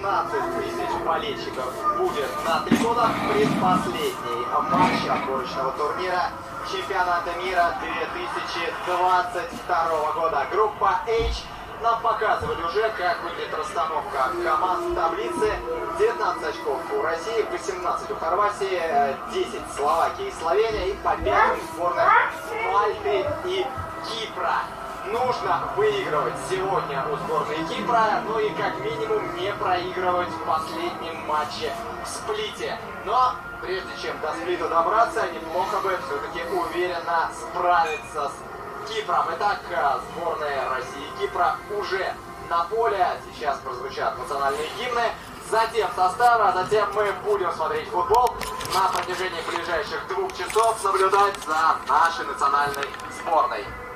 15 тысяч болельщиков будет на трибунах предпоследний матч отборочного турнира чемпионата мира 2022 года. Группа H нам показывали уже, как выглядит расстановка команд в таблице. 19 очков у России, 18 у Хорватии, 10 Словакии и Словения и по 5 сборных Мальты и Кипра. Нужно выигрывать сегодня у сборной Кипра, ну и как минимум не проигрывать в последнем матче в Сплите. Но прежде чем до Сплита добраться, неплохо бы все-таки уверенно справиться с Кипром. Итак, сборная России и Кипра уже на поле. Сейчас прозвучат национальные гимны. Затем составы, а затем мы будем смотреть футбол. На протяжении ближайших 2 часов наблюдать за нашей национальной сборной.